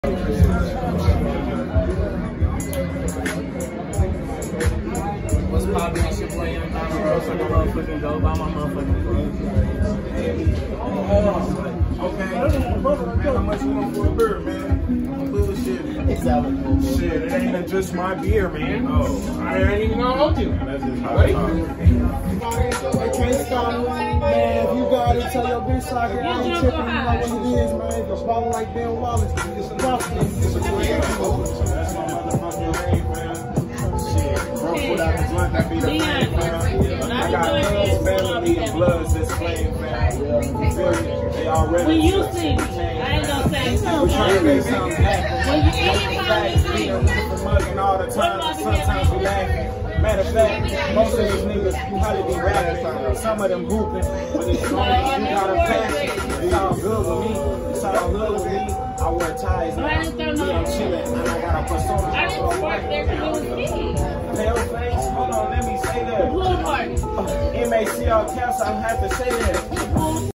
What's poppin'? It's your boy Young Donald. So motherfucking go by my motherfucking clothes. Okay. Man, how much you want for a beer, man? Bullshit. Shit, it ain't just my beer, man. Oh, I ain't even gonna hold you. That's just how I Can't stop, man. If you got it, tell your bitch socket. I ain't tripping. You know what it is, man. If it's ballin' like Ben Wallace, it's a problem. That's my motherfucking name, man. Shit, broke without the blunt, that be the name, man. I got love, family, and bloods that's playing, man. They already. When you sing, I ain't gonna say. We're trying to make something happen. When you sing, Mugging all the time, sometimes we laughing. Matter of fact, most of these niggas probably be rapping. Some of them hooping. But it's you got a passion. It's all good with me. It's all good with me. I wear ties now. I'm chilling. And I got a persona. I didn't work there because it was me. Pale face? Hold on, let me say that. Blue part. MACL caps, I have to say that.